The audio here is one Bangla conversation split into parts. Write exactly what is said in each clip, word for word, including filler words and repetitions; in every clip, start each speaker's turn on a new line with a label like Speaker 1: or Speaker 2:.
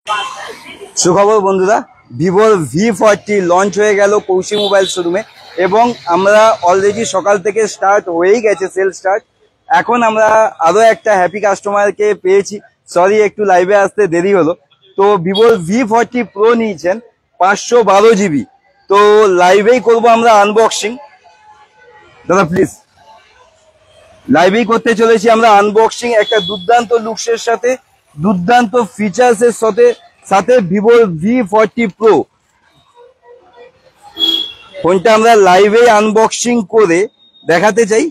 Speaker 1: সুখবর বন্ধুরা, ভিভোর ভি ফোরটি লঞ্চ হয়ে গেল কৌশিক মোবাইল শোরুমে এবং আমরা অলরেডি সকাল থেকে স্টার্ট হয়েই গেছে সেল স্টার্ট। এখন আমরা আরো একটা হ্যাপি কাস্টমারকে পেয়েছি, সরি একটু লাইভে আসতে দেরি হলো। তো ভিভোর ভি ফোরটি প্রো নিয়েছেন পাঁচশো বারো জিবি। তো লাইভেই করবো আমরা আনবক্সিং। দাদা প্লিজ, লাইভেই করতে চলেছি আমরা আনবক্সিং একটা দুর্দান্ত লুকসের সাথে, দুর্দান্ত ফিচার্সের সাথে সাথে ভিভোর ভি ফোরটি প্রো ফোনটা আমরা লাইভে আনবক্সিং করে দেখাতে চাই।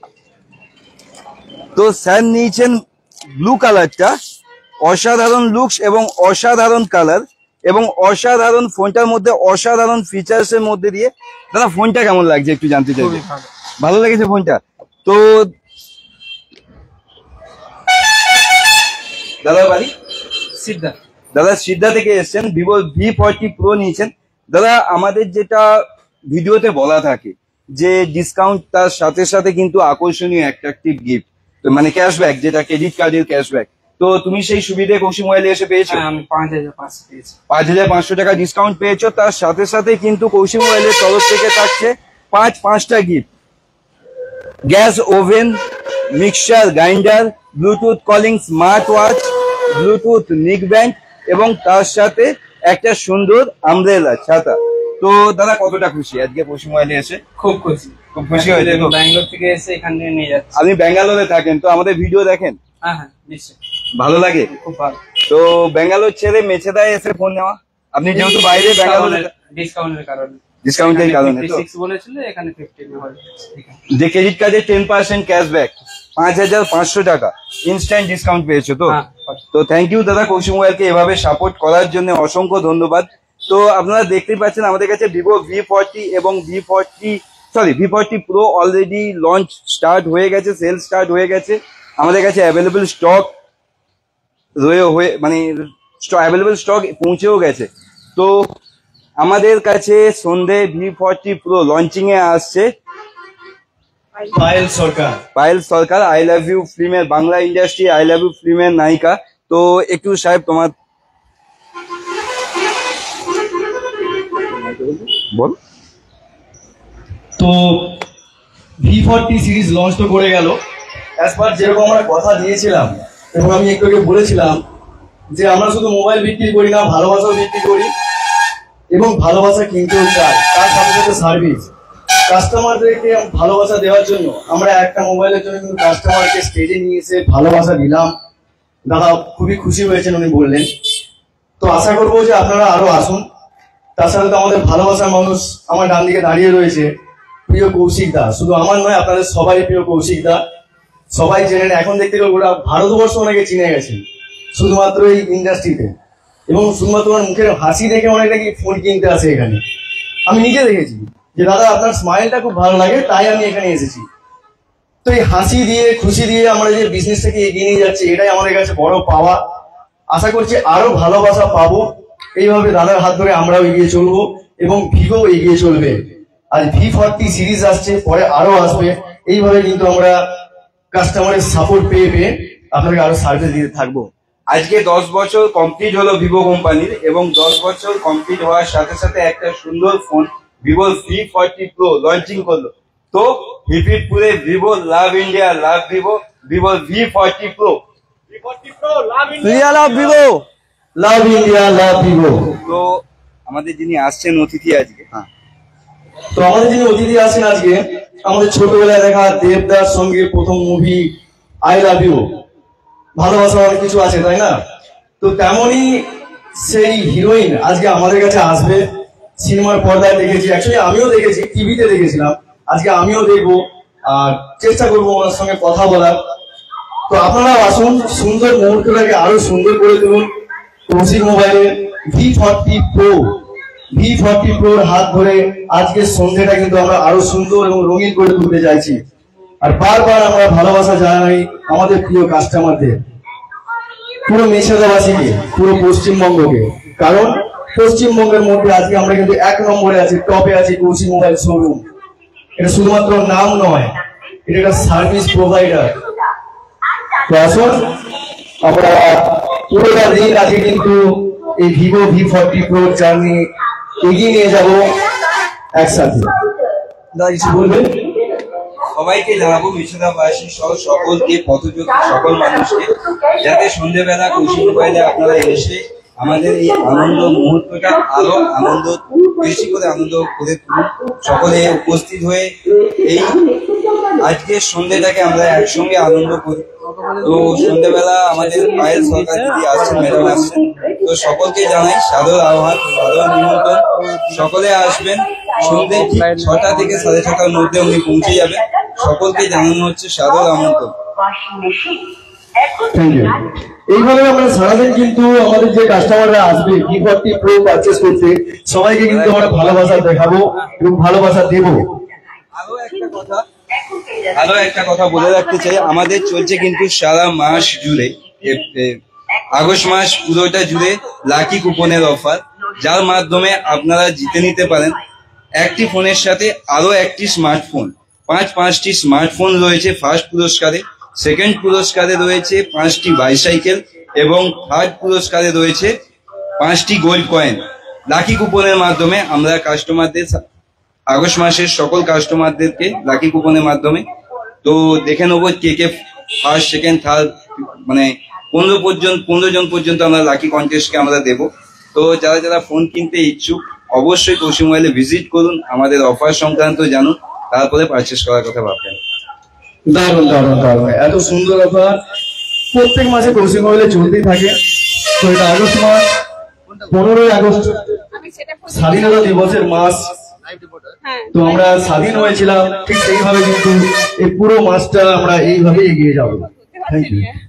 Speaker 1: তো স্যার নিয়েছেন ব্লু কালারটা, অসাধারণ লুকস এবং অসাধারণ কালার এবং অসাধারণ ফোনটার মধ্যে অসাধারণ ফিচার্স এর মধ্যে দিয়ে। দাদা ফোনটা কেমন লাগছে একটু জানতে চাই। ভালো লেগেছে ফোনটা? তো দাদা বাড়ি সিদ্ধা, দাদা সিদ্ধা থেকে এসছেন, ভিভো ভি ফোরটি প্রো নিয়েছেন। দাদা আমাদের যেটা ভিডিওতে বলা থাকে যে ডিসকাউন্ট তার সাথে সাথে কিন্তু আকর্ষণীয় অ্যাট্রাকটিভ গিফট, মানে ক্যাশব্যাক, যেটা ক্রেডিট কার্ডের ক্যাশব্যাক। তো তুমি সেই সুবিধে কৌশিক মোবাইলে এসে পেয়েছো?
Speaker 2: আমি পাঁচ হাজার পাঁচশো পেয়েছি।
Speaker 1: পাঁচ হাজার পাঁচশো টাকা ডিসকাউন্ট পেয়েছো, তার সাথে সাথে কিন্তু কৌশিক মোবাইলের তরফ থেকে থাকছে পাঁচ পাঁচটা gift: gas oven, mixture grinder, Bluetooth calling smart watch, Bluetooth neck band এবং তার সাথে একটা সুন্দর আমব্রেলা ছাতা। তো দাদা কতটা খুশি আজকে কৌশিক মোবাইলে এসে?
Speaker 2: খুব খুশি,
Speaker 1: খুব খুশি হয়েছে।
Speaker 2: ব্যাঙ্গালোর থেকে এসে এখানে নিয়ে যাচ্ছি।
Speaker 1: আপনি ব্যাঙ্গালোরে থাকেন, তো আমাদের ভিডিও দেখেন?
Speaker 2: হ্যাঁ হ্যাঁ নিশ্চয়ই।
Speaker 1: ভালো লাগে?
Speaker 2: খুব ভালো।
Speaker 1: তো ব্যাঙ্গালোর ছেড়ে মেছেদায় এসে ফোন নেওয়া, আপনি যেহেতু বাইরে ব্যাঙ্গালোরে,
Speaker 2: ডিসকাউন্টের কারণে
Speaker 1: ডিসকাউন্টের কারণে তো
Speaker 2: বলেছিল এখানে ফিফটিন
Speaker 1: যে ক্রেডিট কার্ডে টেন পার্সেন্ট ক্যাশব্যাক, পাঁচ হাজার পাঁচশো টাকা ইনস্ট্যান্ট ডিসকাউন্ট পেয়েছো। তো তো থ্যাংক ইউ দাদা কৌশিক মোবাইলকে এভাবে সাপোর্ট করার জন্য, অসংখ্য ধন্যবাদ। তো আপনারা দেখতেই পাচ্ছেন আমাদের কাছে ভিভো ভি ফোরটি এবং V forty sorry V forty pro already launch start হয়ে গেছে, সেল স্টার্ট হয়ে গেছে। আমাদের কাছে অ্যাভেলেবেল স্টক রয়ে হয়ে মানে অ্যাভেলেবেল স্টক পৌঁছেও গেছে। তো আমাদের কাছে সন্ধে ভি ফোরটি প্রো লঞ্চিং এ আসছে
Speaker 3: Payel Sarkar.
Speaker 1: Payel Sarkar I love you ফিল্মের, Bangla industry I love you ফিল্মের নায়িকা। তো একটু সাহেব তোমার বল।
Speaker 3: তো ভি ফোরটি সিরিজ লঞ্চ তো করে গেল, অ্যাজ পার যেরকম আমরা কথা দিয়েছিলাম এবং আমি একটু আগে বলেছিলাম যে আমরা শুধু মোবাইল বিক্রি করি না, ভালোবাসাও বিক্রি করি এবং ভালোবাসা কিনতেও চাই, তার সাথে সাথে সার্ভিস। কাস্টমারদেরকে ভালোবাসা দেওয়ার জন্য আমরা একটা মোবাইলের জন্য কিন্তু কাস্টমারকে স্টেজে নিয়ে এসে ভালোবাসা দিলাম। দাদা খুবই খুশি হয়েছেন উনি বললেন। তো আশা করবো যে আপনারা আরো আসুন। তার সাথে তো আমাদের ভালোবাসার মানুষ আমার ডান দিকে দাঁড়িয়ে রয়েছে, প্রিয় কৌশিক দা। শুধু আমার নয়, আপনাদের সবাই প্রিয় কৌশিক দা। সবাই জেনে এখন দেখতে গেলে গোটা ভারতবর্ষ ওনাকে চিনে গেছে শুধুমাত্র এই ইন্ডাস্ট্রিতে, এবং শুধুমাত্র ওনার মুখের হাসি দেখে অনেক নাকি ফোন কিনতে আসে এখানে। আমি নিজে দেখেছি যে দাদা আপনার স্মাইলটা খুব ভালো লাগে, তাই আমি এখানে এসেছি। তো এই হাসি দিয়ে খুশি দিয়ে আমরা যে বিজনেসটাকে এগিয়ে নিয়ে যাচ্ছি, এটাই আমাদের কাছে বড় পাওয়া। আশা করছি আরো ভালোবাসা পাবো। এইভাবে দাদার হাত ধরে আমরাও এগিয়ে চলবো এবং ভিভো এগিয়ে চলবে। আর ভি ফোরটি সিরিজ আসছে, পরে আরো আসবে। এইভাবে কিন্তু আমরা কাস্টমারের সাপোর্ট পেয়ে পেয়ে আপনাকে আরো সার্ভিস দিতে থাকবো।
Speaker 1: আজকে দশ বছর কমপ্লিট হলো ভিভো কোম্পানির এবং দশ বছর কমপ্লিট হওয়ার সাথে সাথে একটা সুন্দর phone Vivo V forty pro launching করলো। তো হিপিপুরে Vivo love India, love Vivo, Vivo V forty pro, love Vivo,
Speaker 3: love India, love Vivo.
Speaker 1: তো আমাদের যিনি আসছেন অতিথি আজকে, হ্যাঁ
Speaker 3: তো আমাদের যিনি অতিথি আছেন আজকে, আমাদের ছোটবেলায় দেখা দেবদার সঙ্গে প্রথম মুভি আই লাভ ইউ, ভালোবাসা অনেক কিছু আছে তাই না? তো তেমনই সেই হিরোইন আজকে আমাদের কাছে আসবে। সিনেমার পর্দায় দেখেছি, অ্যাকচুয়ালি আমিও দেখেছি, টিভিতে দেখেছিলাম, আজকে আমিও দেখবো আর চেষ্টা করবো ওনার সঙ্গে কথা বলার। তো আপনারাও আসুন, সুন্দর মুহূর্তটাকে আরো সুন্দর করে তুলুন। কৌশিক মোবাইলের V forty pro V forty প্রোর হাত ধরে আজকের সন্ধ্যেটা কিন্তু আমরা আরো সুন্দর এবং রঙিন করে তুলতে চাইছি। আর বারবার আমরা ভালোবাসা জানাই আমাদের প্রিয় কাস্টমারদের, পুরো মেছেদাবাসীকে, পুরো পশ্চিমবঙ্গকে। কারণ পশ্চিমবঙ্গের মধ্যে আজকে আমরা কিন্তু এক নম্বরে আছি, টপে আছি কৌশিক মোবাইল শোরুম। এটা শুধুমাত্র নাম নয়, এটা একটা সার্ভিস প্রোভাইডার। তো আসুন আমরা পুরোটা দিন আজকে কিন্তু এই Vivo V forty pro journey এগিয়ে নিয়ে যাব একসাথে। দাদা কিছু বলবেন?
Speaker 1: সবাইকে জানাবো বিশ্বনাথবাসী সহ সকলকে পথযোগী সকল মানুষকে যাতে সন্ধ্যেবেলা কৌশিক মোবাইলে আপনারা এসে আমাদের এই আনন্দ মুহূর্তটা আরো আনন্দ বেশি করে আনন্দ করে তুলুন। সকলে উপস্থিত হয়ে এই আজকের সন্ধ্যেটাকে আমরা একসঙ্গে আনন্দ করি। তো সন্ধ্যেবেলা আমাদের পায়েল সরকার দিদি আসছেন, ম্যাডাম আসছেন, তো সকলকে জানাই সাদর আহ্বান, সাদর নিমন্ত্রণ। সকলে আসবেন, সন্ধ্যে ঠিক ছটা থেকে সাড়ে ছটার মধ্যে উনি পৌঁছে যাবেন। সকলকে জানানো হচ্ছে সাদর আমন্ত্রণ।
Speaker 3: Thank you. এইভাবে আমরা সারাদিন কিন্তু আমাদের যে কাস্টমাররা আসবে ভি ফর্টি প্রো পারচেস করতে, সবাইকে কিন্তু আমরা ভালোবাসা দেখাবো এবং ভালোবাসা দেবো।
Speaker 1: আরো একটা কথা আরো একটা কথা বলে রাখতে চাই, আমাদের চলছে কিন্তু সারা মাস জুড়ে, আগস্ট মাস পুরোটা জুড়ে লাকি কুপনের অফার, যার মাধ্যমে আপনারা জিতে নিতে পারেন একটি ফোনের সাথে আরো একটি স্মার্টফোন। পাঁচ পাঁচটি স্মার্টফোন রয়েছে ফার্স্ট পুরস্কারে, সেকেন্ড পুরস্কারে রয়েছে পাঁচটি বাইসাইকেল এবং থার্ড পুরস্কারে রয়েছে পাঁচটি গোল্ড কয়েন। লাকি কুপনের মাধ্যমে আমরা কাস্টমারদের, আগস্ট মাসের সকল কাস্টমারদেরকে লাকি কুপনের মাধ্যমে তো দেখে নেবো কে কে ফার্স্ট সেকেন্ড থার্ড, মানে পনেরো পর্যন্ত পনেরো জন পর্যন্ত আমরা লাকি কন্টেস্টকে আমরা দেবো। তো যারা যারা ফোন কিনতে ইচ্ছুক অবশ্যই কৌশিক মোবাইলে ভিজিট করুন, আমাদের অফার সংক্রান্ত জানুন, তারপরে পারচেস করার কথা ভাববেন।
Speaker 3: দারুণ দারুণ দারুণ, এত সুন্দর অফার প্রত্যেক মাসে কৌশিক মোবাইলে চলতেই থাকে। তো এটা আগস্ট মাস, পনেরোই আগস্ট স্বাধীনতা দিবসের মাস, তো আমরা স্বাধীন হয়েছিলাম, ঠিক সেইভাবে কিন্তু এই পুরো মাসটা আমরা এইভাবে এগিয়ে যাবো। Thank you.